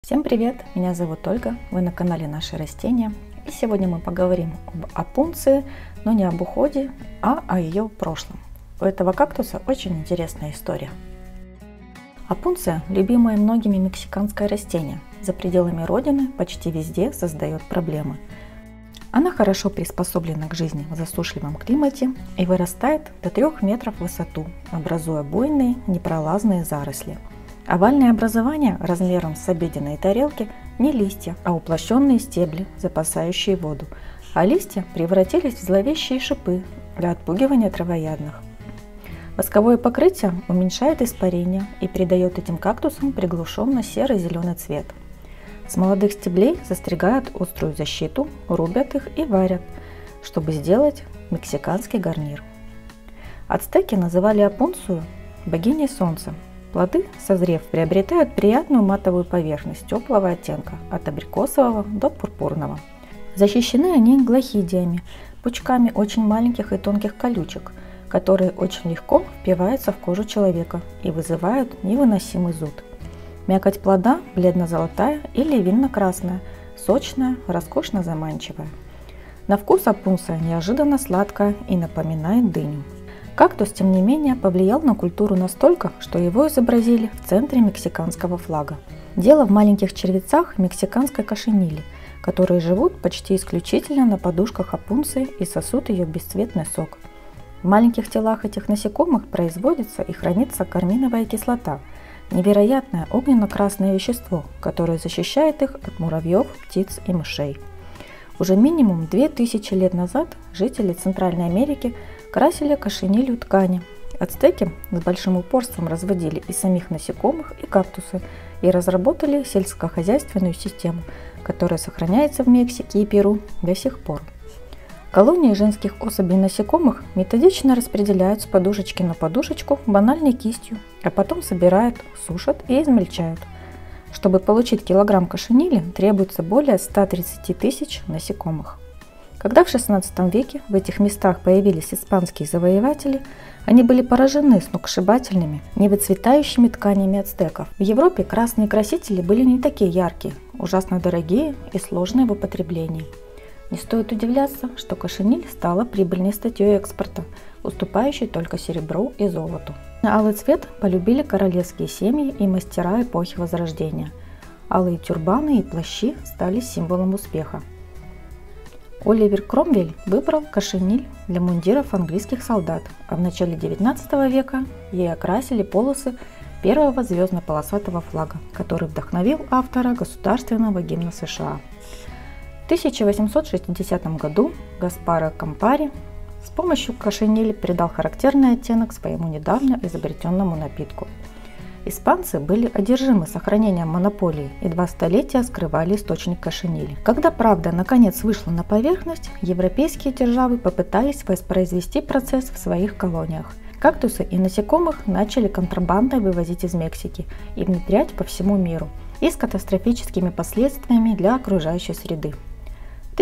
Всем привет! Меня зовут Ольга, вы на канале Наши Растения. И сегодня мы поговорим об опунции, но не об уходе, а о ее прошлом. У этого кактуса очень интересная история. Опунция – любимое многими мексиканское растение. За пределами родины почти везде создает проблемы. Она хорошо приспособлена к жизни в засушливом климате и вырастает до 3 метров в высоту, образуя буйные непролазные заросли. Овальное образование размером с обеденные тарелки не листья, а уплощенные стебли, запасающие воду, а листья превратились в зловещие шипы для отпугивания травоядных. Восковое покрытие уменьшает испарение и придает этим кактусам приглушенно серо-зеленый цвет. С молодых стеблей застригают острую защиту, рубят их и варят, чтобы сделать мексиканский гарнир. Ацтеки называли опунцию богиней солнца. Плоды, созрев, приобретают приятную матовую поверхность теплого оттенка, от абрикосового до пурпурного. Защищены они глохидиями, пучками очень маленьких и тонких колючек, которые очень легко впиваются в кожу человека и вызывают невыносимый зуд. Мякоть плода бледно-золотая или винно-красная, сочная, роскошно заманчивая. На вкус опунция неожиданно сладкая и напоминает дыню. Кактус, тем не менее, повлиял на культуру настолько, что его изобразили в центре мексиканского флага. Дело в маленьких червецах мексиканской кошенили, которые живут почти исключительно на подушках опунции и сосут ее бесцветный сок. В маленьких телах этих насекомых производится и хранится карминовая кислота, невероятное огненно-красное вещество, которое защищает их от муравьев, птиц и мышей. Уже минимум 2000 лет назад жители Центральной Америки красили кошенилью ткани. Ацтеки с большим упорством разводили и самих насекомых, и кактусы, и разработали сельскохозяйственную систему, которая сохраняется в Мексике и Перу до сих пор. Колонии женских особей насекомых методично распределяют с подушечки на подушечку банальной кистью, а потом собирают, сушат и измельчают. Чтобы получить килограмм кошенили, требуется более 130 тысяч насекомых. Когда в XVI веке в этих местах появились испанские завоеватели, они были поражены сногсшибательными, невыцветающими тканями ацтеков. В Европе красные красители были не такие яркие, ужасно дорогие и сложные в употреблении. Не стоит удивляться, что кошениль стала прибыльной статьей экспорта, уступающей только серебру и золоту. Алый цвет полюбили королевские семьи и мастера эпохи Возрождения. Алые тюрбаны и плащи стали символом успеха. Оливер Кромвель выбрал кошениль для мундиров английских солдат, а в начале XIX века ей окрасили полосы первого звездно-полосатого флага, который вдохновил автора государственного гимна США. В 1860 году Гаспаро Кампари с помощью кошенили придал характерный оттенок своему недавно изобретенному напитку. Испанцы были одержимы сохранением монополии и 2 столетия скрывали источник кошенили. Когда правда наконец вышла на поверхность, европейские державы попытались воспроизвести процесс в своих колониях. Кактусы и насекомых начали контрабандой вывозить из Мексики и внедрять по всему миру, и с катастрофическими последствиями для окружающей среды. В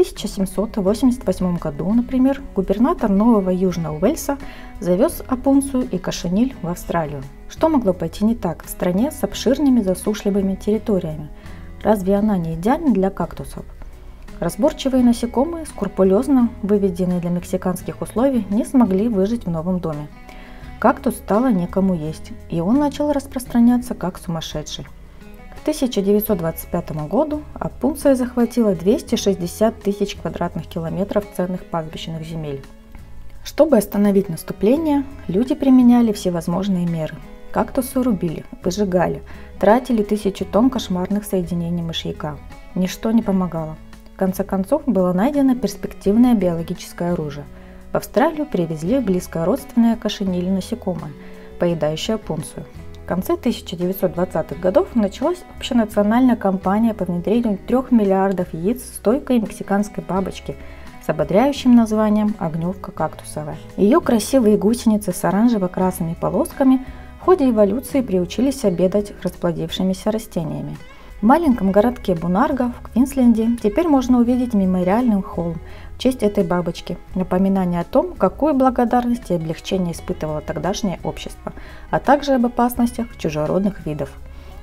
1788 году, например, губернатор Нового Южного Уэльса завез опунцию и кошениль в Австралию. Что могло пойти не так в стране с обширными засушливыми территориями? Разве она не идеальна для кактусов? Разборчивые насекомые, скрупулезно выведенные для мексиканских условий, не смогли выжить в новом доме. Кактус стало некому есть, и он начал распространяться как сумасшедший. К 1925 году опунция захватила 260 тысяч квадратных километров ценных пастбищных земель. Чтобы остановить наступление, люди применяли всевозможные меры. Кактусы рубили, выжигали, тратили 1000 тонн кошмарных соединений мышьяка. Ничто не помогало. В конце концов было найдено перспективное биологическое оружие. В Австралию привезли близко родственное кошенили насекомое, поедающее опунцию. В конце 1920-х годов началась общенациональная кампания по внедрению 3 миллиардов яиц стойкой мексиканской бабочки с ободряющим названием огневка кактусовая. Ее красивые гусеницы с оранжево-красными полосками в ходе эволюции приучились обедать расплодившимися растениями. В маленьком городке Бунарго в Квинсленде теперь можно увидеть мемориальный холм в честь этой бабочки, напоминание о том, какую благодарность и облегчение испытывало тогдашнее общество, а также об опасностях чужеродных видов.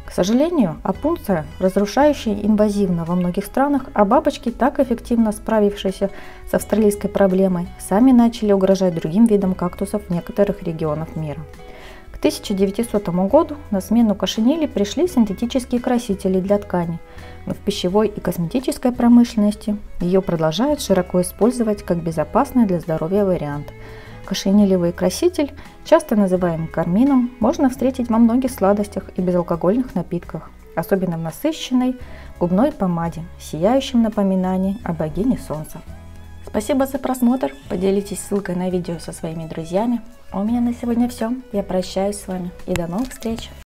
К сожалению, опунция, разрушающая инвазивно во многих странах, а бабочки, так эффективно справившиеся с австралийской проблемой, сами начали угрожать другим видам кактусов в некоторых регионах мира. К 1900 году на смену кошениле пришли синтетические красители для тканей, но в пищевой и косметической промышленности ее продолжают широко использовать как безопасный для здоровья вариант. Кошенилевый краситель, часто называемый кармином, можно встретить во многих сладостях и безалкогольных напитках, особенно в насыщенной губной помаде, сияющем напоминании о богине солнца. Спасибо за просмотр, поделитесь ссылкой на видео со своими друзьями. А у меня на сегодня все, я прощаюсь с вами и до новых встреч!